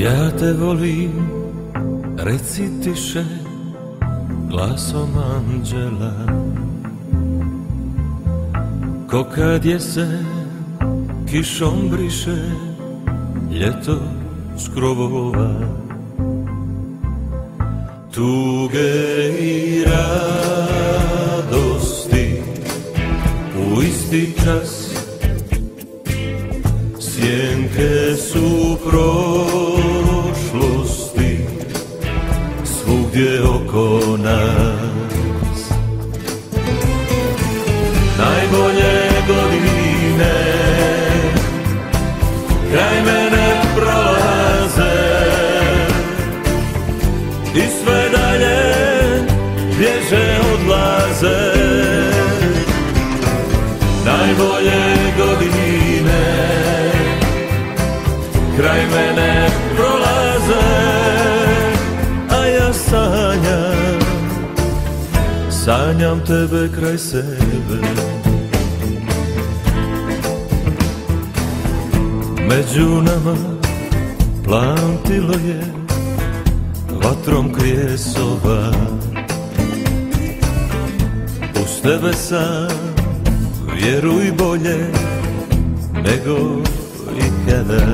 Ja te volim, reci tiše, glasom anđela. Ko kad jesen kišom briše ljeto s krovova. Tuge i radosti u isti čas, sjenke su prošlosti svugdje oko nas. Najbolje godine kraj mene prolaze i sve dalje bježe odlaze. Najbolje godine kraj mene prolaze, a ja sanjam tebe kraj sebe. Među nama plantilo je vatrom krijesova. Uz tebe sam, vjeruj, bolje nego ikada.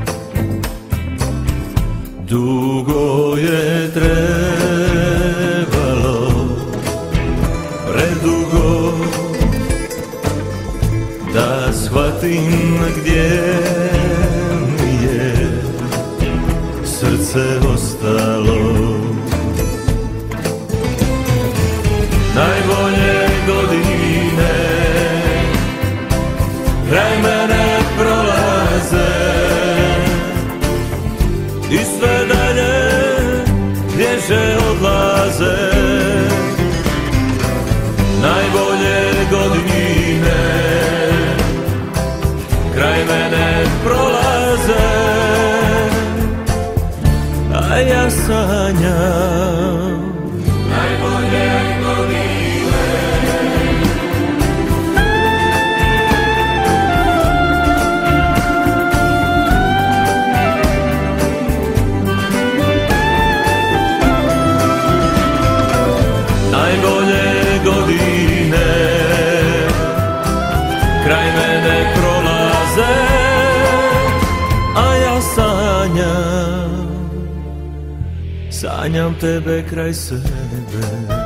Dugo je trebalo, predugo, da shvatim gdje mi je srce ostalo. Najbolje godine kraj mene prolaze i sve dalje bježe odlaze. Najbolje godine kraj mene prolaze, a ja sanjam najbolje godine. Najbolje godine kraj mene prolaze, a ja sanjam tebe kraj sebe.